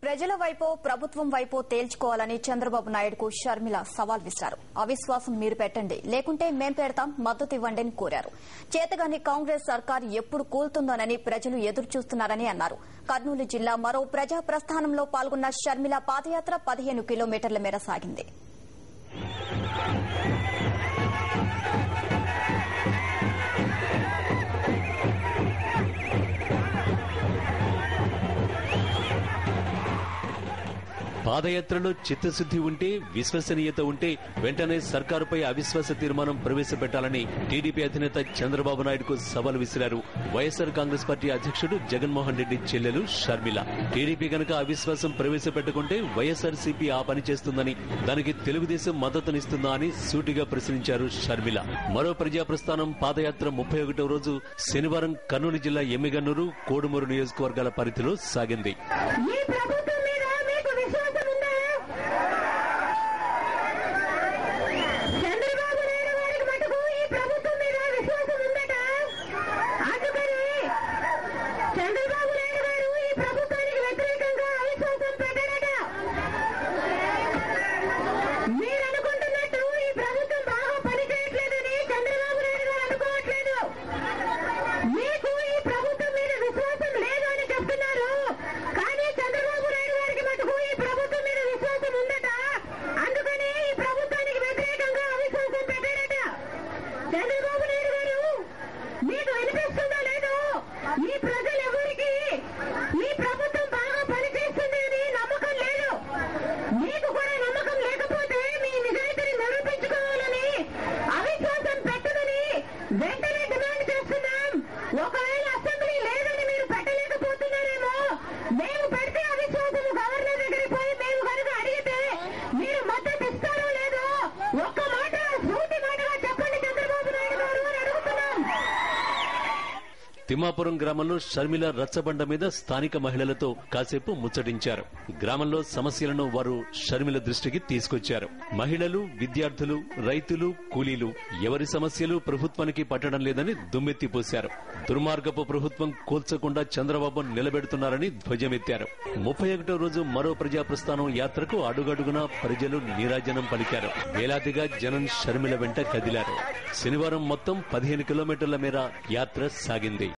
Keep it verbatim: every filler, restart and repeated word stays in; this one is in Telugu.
ప్రజల వైపు ప్రభుత్వం వైపు తేల్చుకోవాలని చంద్రబాబు నాయుడుకు షర్మిల సవాల్ విసిరారు. అవిశ్వాసం మీరు పెట్టండి, లేకుంటే మేం పెడతాం, మద్దతు ఇవ్వండి అని కోరారు. చేతగాని కాంగ్రెస్ సర్కార్ ఎప్పుడు కూలుతుందోనని ప్రజలు ఎదురుచూస్తున్నారని అన్నారు. కర్నూలు జిల్లా మరో ప్రజా ప్రస్థానంలో పాల్గొన్న షర్మిల పాదయాత్ర పదిహేను కిలోమీటర్ల మేర సాగింది. పాదయాత్రలో చిత్తశుద్ది ఉంటే, విశ్వసనీయత ఉంటే వెంటనే సర్కారుపై అవిశ్వాస తీర్మానం ప్రవేశపెట్టాలని టీడీపీ అధినేత చంద్రబాబు నాయుడుకు సవాల్ విసిరారు వైఎస్ఆర్ కాంగ్రెస్ పార్టీ అధ్యక్షుడు జగన్మోహన్ రెడ్డి చెల్లెలు షర్మిల. టీడీపీ గనక అవిశ్వాసం ప్రవేశపెట్టుకుంటే వైఎస్ఆర్సీపీ ఆ పని చేస్తుందని, దానికి తెలుగుదేశం మద్దతునిస్తుందా అని సూటిగా ప్రశ్నించారు షర్మిల. మరో ప్రజా ప్రస్థానం పాదయాత్ర ముప్పై ఒకటో రోజు శనివారం కర్నూలు జిల్లా ఎమ్మిగన్నూరు, కోడుమూరు నియోజకవర్గాల పరిధిలో సాగింది. తిమ్మాపురం గ్రామంలో షర్మిల రచ్చబండ మీద స్థానిక మహిళలతో కాసేపు ముచ్చటించారు. గ్రామంలో సమస్యలను వారు షర్మిల దృష్టికి తీసుకొచ్చారు. మహిళలు, విద్యార్థులు, రైతులు, కూలీలు ఎవరి సమస్యలు ప్రభుత్వానికి పట్టడం లేదని దుమ్మెత్తిపోశారు. దుర్మార్గపు ప్రభుత్వం కూల్చకుండా చంద్రబాబు నిలబెడుతున్నారని ధ్వజమెత్తారు. ముప్పై ఒకటో రోజు మరో ప్రజా ప్రస్థానం యాత్రకు అడుగడుగునా ప్రజలు నీరాజనం పలికారు. వేలాదిగా జనం షర్మిల వెంట కదిలారు. శనివారం మొత్తం పదిహేను కిలోమీటర్ల మేర యాత్ర సాగింది.